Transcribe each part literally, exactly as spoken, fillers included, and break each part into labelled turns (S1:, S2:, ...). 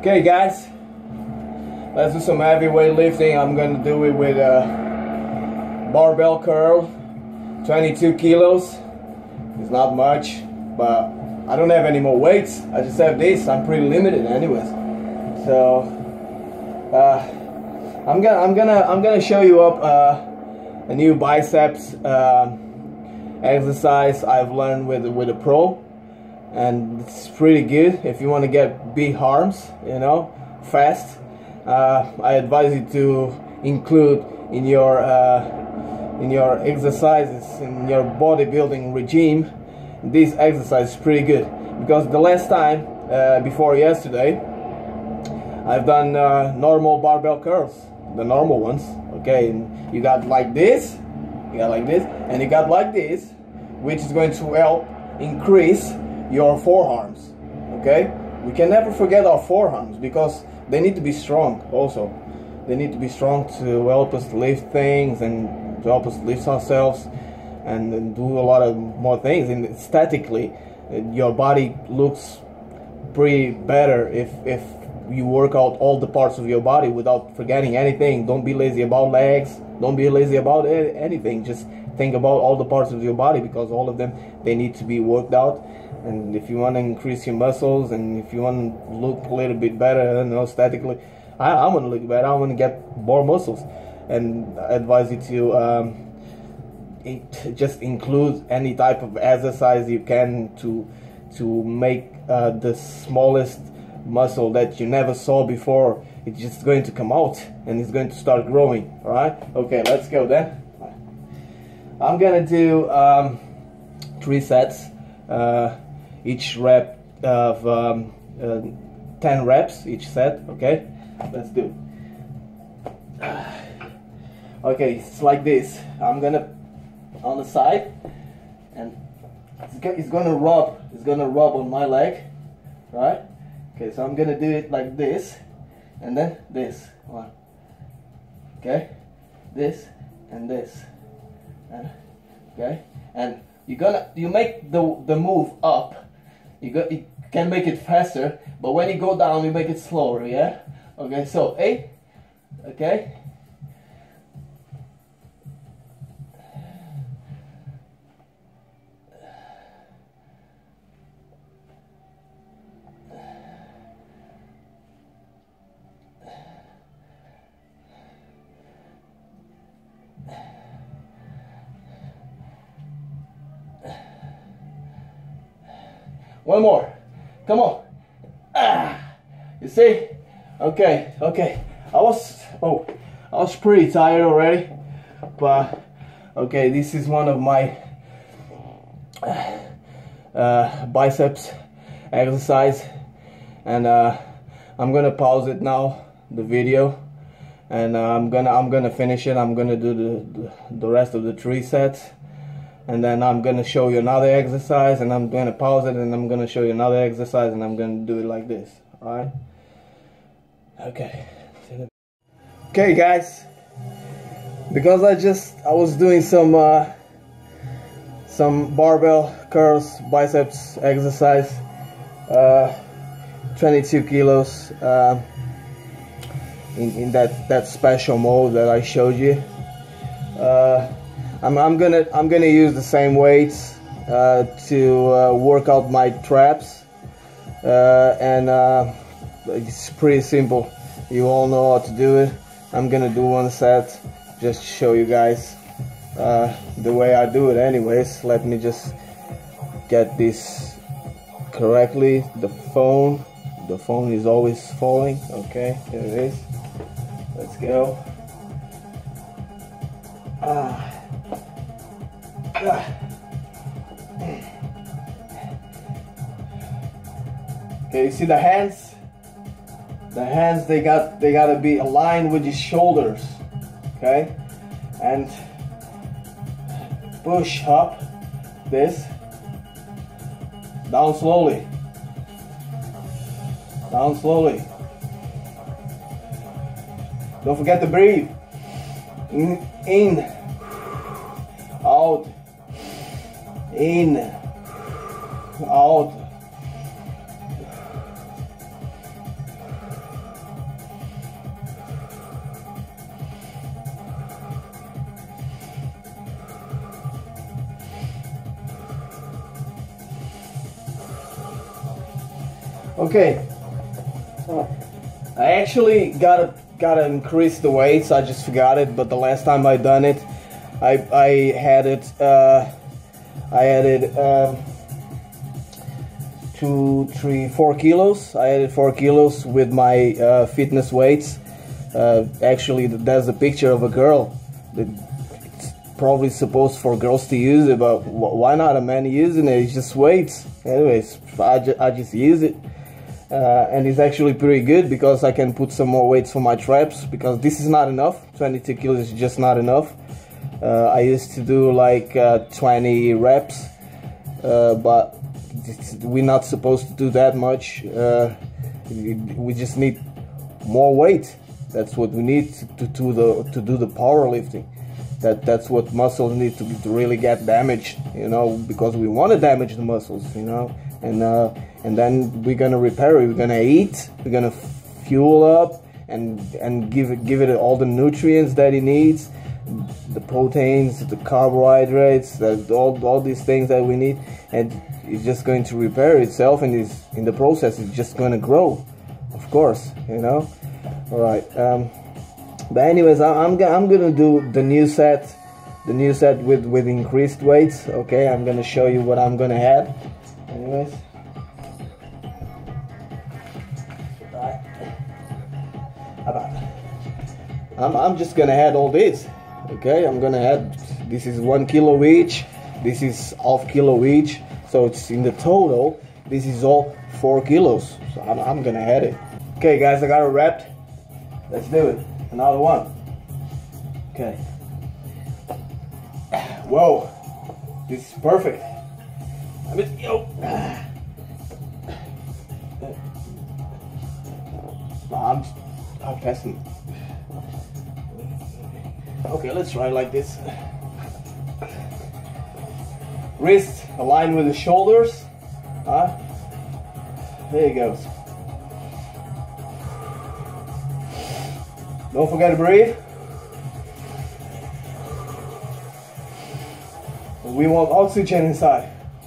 S1: Okay guys, let's do some heavy weightlifting. I'm gonna do it with a barbell curl, twenty-two kilos. It's not much, but I don't have any more weights. I just have this. I'm pretty limited anyways. So uh, I'm gonna I'm gonna I'm gonna show you up uh, a new biceps uh, exercise I've learned with with a pro. And it's pretty good if you want to get big arms, you know, fast. Uh, I advise you to include in your uh, in your exercises, in your bodybuilding regime, this exercise is pretty good. Because the last time, uh, before yesterday, I've done uh, normal barbell curls, the normal ones. Okay, and you got like this, you got like this, and you got like this, which is going to help increase your forearms. Okay, we can never forget our forearms because they need to be strong also. They need to be strong to help us lift things and to help us lift ourselves and, and do a lot of more things. And aesthetically, your body looks pretty better if if you work out all the parts of your body without forgetting anything. Don't be lazy about legs, don't be lazy about anything. Just think about all the parts of your body, because all of them, they need to be worked out. And if you want to increase your muscles, and if you want to look a little bit better, I don't know, aesthetically, I, I want to look better, I want to get more muscles. And I advise you to um, it, just include any type of exercise you can to to make uh, the smallest muscle that you never saw before. It's just going to come out and it's going to start growing. All right, okay, let's go then. I'm gonna do um, three sets, uh, each rep of um, uh, ten reps each set. Okay, let's do it. Okay, it's like this. I'm gonna on the side, and it's gonna rub. It's gonna rub on my leg, right? Okay, so I'm gonna do it like this, and then this one. Okay, this and this. And, okay, and you're gonna you make the the move up. You got you can make it faster, but when you go down, you make it slower. Yeah. Okay. So eight. Okay. One more. Come on. Ah, you see? Okay, okay. I was oh, I was pretty tired already, but okay. This is one of my uh, biceps exercise, and uh, I'm gonna pause it now, the video, and uh, I'm gonna I'm gonna finish it. I'm gonna do the the, the rest of the three sets. And then I'm going to show you another exercise, and I'm going to pause it, and I'm going to show you another exercise, and I'm going to do it like this. Alright? Okay. Okay guys, because I just, I was doing some, uh, some barbell curls, biceps exercise, uh, twenty-two kilos, uh, in, in that, that special mode that I showed you. Uh, I'm, I'm gonna I'm gonna use the same weights uh, to uh, work out my traps, uh, and uh, it's pretty simple. You all know how to do it. I'm gonna do one set just to show you guys uh, the way I do it. Anyways, let me just get this correctly. The phone, the phone is always falling. Okay, here it is. Let's go. Ah. Okay, you see the hands? The hands, they got they gotta be aligned with your shoulders. Okay? And push up this. Down slowly. Down slowly. Don't forget to breathe. In, in, out, in, out. Okay, I actually gotta gotta increase the weights. I just forgot it, but the last time I done it, I I had it uh, I added um, two, three, four kilos. I added four kilos with my uh, fitness weights. Uh, actually, there's a picture of a girl. It's probably supposed for girls to use it, but why not a man using it? It's just weights. Anyways, I, ju I just use it. Uh, and it's actually pretty good because I can put some more weights for my traps, because this is not enough. twenty-two kilos is just not enough. Uh, I used to do like uh, twenty reps, uh, but we're not supposed to do that much. Uh, we just need more weight. That's what we need to, to do the to do the powerlifting. That that's what muscles need to, to really get damaged, you know, because we want to damage the muscles, you know, and uh, and then we're gonna repair it. We're gonna eat. We're gonna fuel up and and give it give it all the nutrients that it needs, the proteins, the carbohydrates, the, all all these things that we need, and it's just going to repair itself, and is in the process it's just going to grow, of course, you know. All right, um, but anyways, I, I'm I'm gonna do the new set, the new set with with increased weights. Okay, I'm gonna show you what I'm gonna add. Anyways, right. I'm I'm just gonna add all this. Okay, I'm gonna add. This is one kilo each. This is half kilo each. So it's in the total. This is all four kilos. So I'm I'm gonna add it. Okay, guys, I got it wrapped. Let's do it. Another one. Okay. Whoa. This is perfect. I mean, yo. I'm, I'm passing. Okay, let's try it like this. Wrist aligned with the shoulders. Huh? There you go. Don't forget to breathe. We want oxygen inside.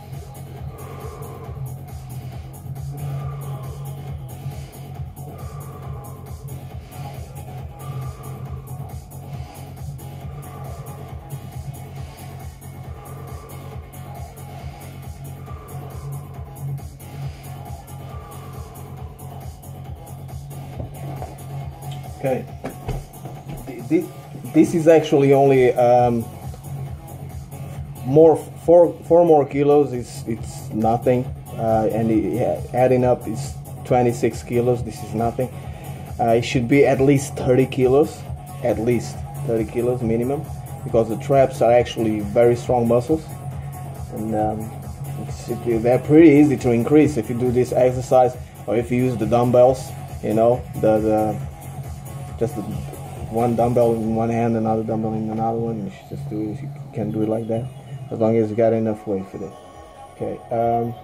S1: Okay. This, this is actually only um, more four four more kilos. It's it's nothing, uh, and it, yeah, adding up is twenty-six kilos. This is nothing. Uh, it should be at least thirty kilos, at least thirty kilos minimum, because the traps are actually very strong muscles, and um, it's, it, they're pretty easy to increase if you do this exercise, or if you use the dumbbells. You know, the the just the one dumbbell in one hand, another dumbbell in another one. You should just do it. You can do it like that, as long as you got enough weight for it. Okay. Um,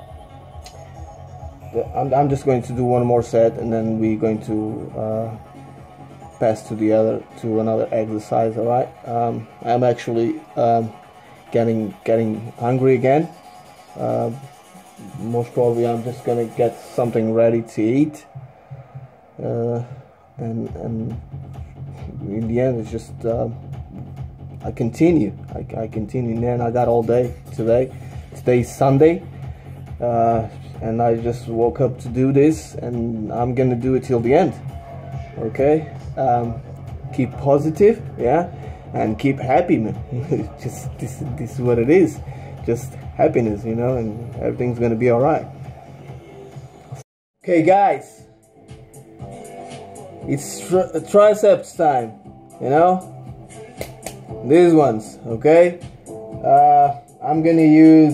S1: the, I'm, I'm just going to do one more set, and then we're going to uh, pass to the other to another exercise. All right. Um, I'm actually um, getting getting hungry again. Uh, most probably, I'm just gonna get something ready to eat. Uh, and and in the end, it's just uh, I continue. I, I continue. And then I got all day today. Today's Sunday, uh, and I just woke up to do this, and I'm gonna do it till the end. Okay. Um, keep positive, yeah, and keep happy, man. Just this, this is what it is. Just happiness, you know, and everything's gonna be all right. Okay, guys. It's tri triceps time, you know, these ones, okay. uh, I'm gonna use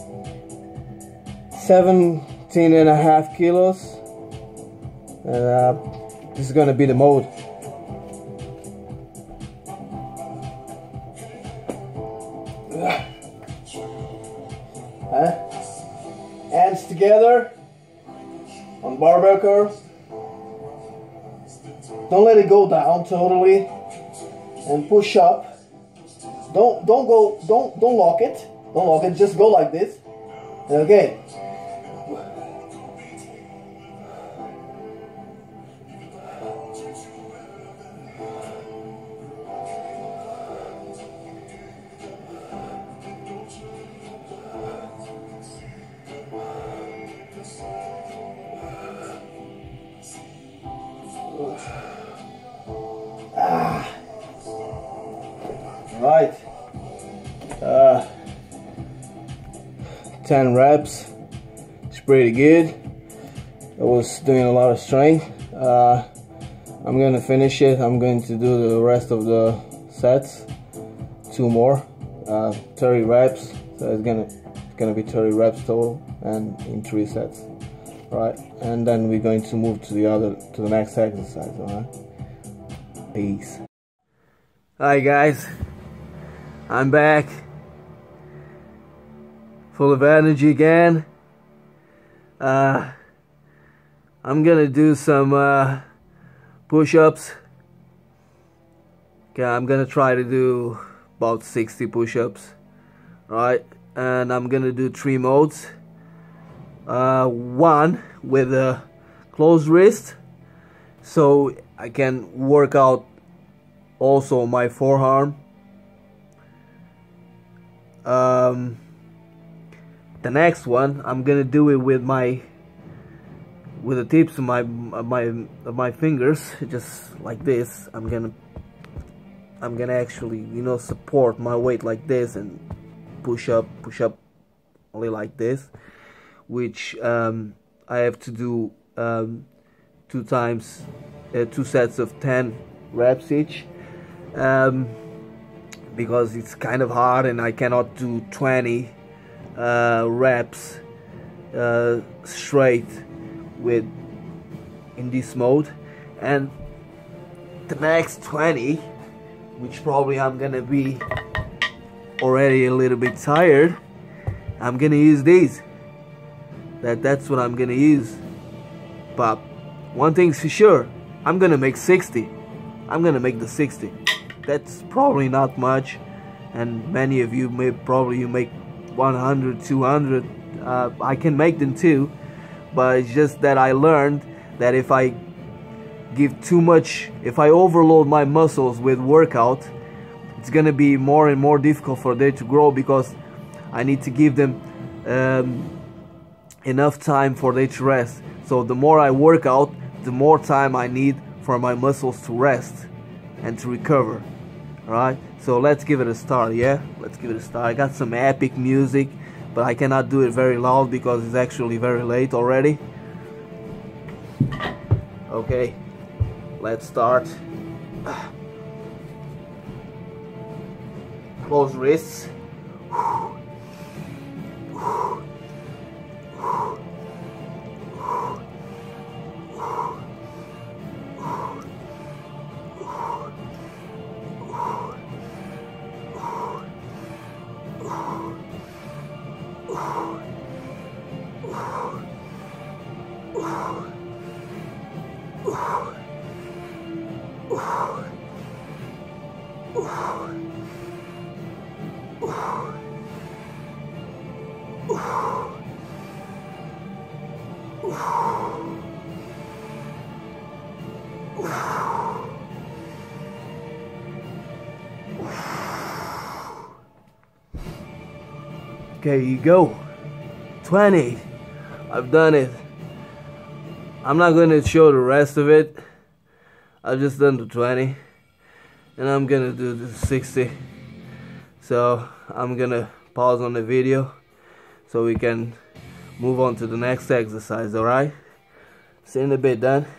S1: seventeen and a half kilos, and uh, this is gonna be the mode. Huh? Hands together on barbell curls. Don't let it go down totally, and push up. Don't don't go don't don't lock it. Don't lock it. Just go like this. Okay. Right. Uh, ten reps. It's pretty good. I was doing a lot of strength. Uh, I'm gonna finish it. I'm going to do the rest of the sets. Two more. Uh, thirty reps. So it's gonna it's gonna be thirty reps total, and in three sets. Right. And then we're going to move to the other to the next exercise. All right. Peace. Hi guys. I'm back. Full of energy again. Uh, I'm gonna do some uh, push-ups. Okay, I'm gonna try to do about sixty push-ups, right? And I'm gonna do three modes. Uh, one with a closed wrist, so I can work out also my forearm. Um, the next one I'm gonna do it with my with the tips of my my of my fingers, just like this. I'm gonna I'm gonna actually, you know, support my weight like this and push up push up only like this, which um, I have to do um, two times uh, two sets of ten reps each, um, because it's kind of hard and I cannot do twenty uh, reps uh, straight with in this mode. And the next twenty, which probably I'm gonna be already a little bit tired, I'm gonna use these. That that's what I'm gonna use. But one thing's for sure, I'm gonna make sixty. I'm gonna make the sixty. That's probably not much, and many of you may probably you make one hundred, two hundred. uh, I can make them too, but it's just that I learned that if I give too much, if I overload my muscles with workout, it's gonna be more and more difficult for them to grow, because I need to give them um, enough time for them to rest. So the more I work out, the more time I need for my muscles to rest and to recover. Alright, so let's give it a start. Yeah, let's give it a start. I got some epic music, but I cannot do it very loud because it's actually very late already. Okay, let's start. Close wrists. Okay, you go. twenty. I've done it. I'm not going to show the rest of it. I've just done the twenty. And I'm going to do the sixty. So I'm going to pause on the video so we can move on to the next exercise, alright? See you in a bit, Dan.